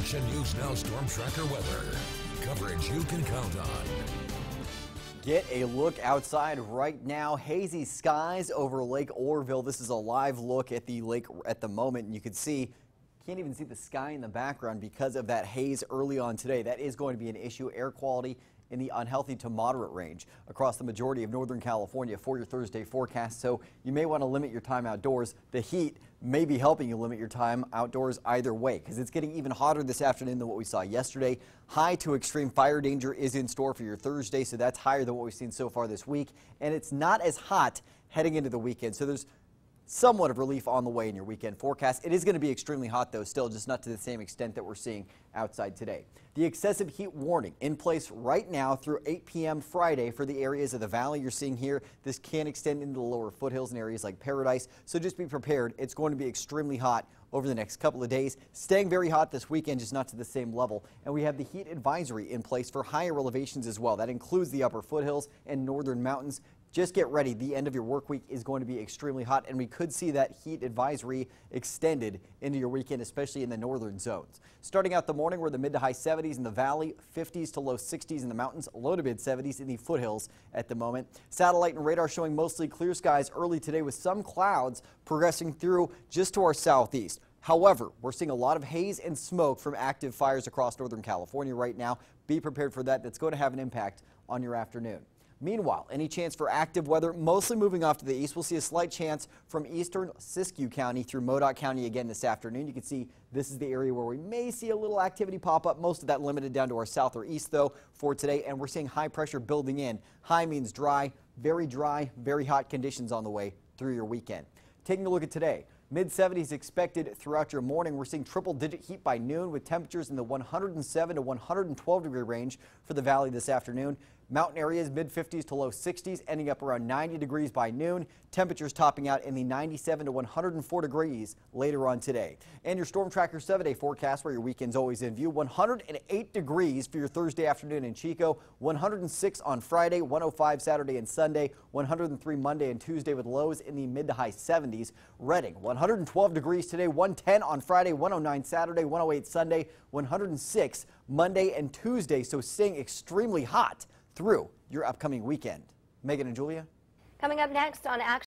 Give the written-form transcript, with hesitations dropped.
Action News Now Storm Tracker weather. Coverage you can count on. Get a look outside right now. Hazy skies over Lake Oroville. This is a live look at the lake at the moment, and you can see, can't even see the sky in the background because of that haze early on today. That is going to be an issue. Air quality in the unhealthy to moderate range across the majority of Northern California for your Thursday forecast. So you may want to limit your time outdoors. The heat may be helping you limit your time outdoors either way, because it's getting even hotter this afternoon than what we saw yesterday. High to extreme fire danger is in store for your Thursday, so that's higher than what we've seen so far this week. And it's not as hot heading into the weekend, so there's somewhat of relief on the way in your weekend forecast. It is going to be extremely hot, though, still, just not to the same extent that we're seeing outside today. The excessive heat warning in place right now through 8 p.m. Friday for the areas of the valley you're seeing here. This can extend into the lower foothills and areas like Paradise, so just be prepared. It's going to be extremely hot over the next couple of days, staying very hot this weekend, just not to the same level. And we have the heat advisory in place for higher elevations as well. That includes the upper foothills and northern mountains. Just get ready. The end of your work week is going to be extremely hot, and we could see that heat advisory extended into your weekend, especially in the northern zones. Starting out the morning, we're in the mid to high 70s in the valley, 50s to low 60s in the mountains, low to mid 70s in the foothills at the moment. Satellite and radar showing mostly clear skies early today with some clouds progressing through just to our southeast. However, we're seeing a lot of haze and smoke from active fires across Northern California right now. Be prepared for that. That's going to have an impact on your afternoon. Meanwhile, any chance for active weather mostly moving off to the east. We'll see a slight chance from eastern Siskiyou County through Modoc County again this afternoon. You can see this is the area where we may see a little activity pop up. Most of that limited down to our south or east, though, for today. And we're seeing high pressure building in. High means dry, very hot conditions on the way through your weekend. Taking a look at today. Mid-70s expected throughout your morning. We're seeing triple-digit heat by noon with temperatures in the 107 to 112 degree range for the valley this afternoon. Mountain areas mid-50s to low 60s, ending up around 90 degrees by noon. Temperatures topping out in the 97 to 104 degrees later on today. And your Storm Tracker 7-day forecast, where your weekend's always in view. 108 degrees for your Thursday afternoon in Chico. 106 on Friday, 105 Saturday and Sunday. 103 Monday and Tuesday with lows in the mid to high 70s. Redding, 112 degrees today. 110 on Friday, 109 Saturday, 108 Sunday. 106 Monday and Tuesday. So staying extremely hot through your upcoming weekend. Megan and Julia. Coming up next on Action.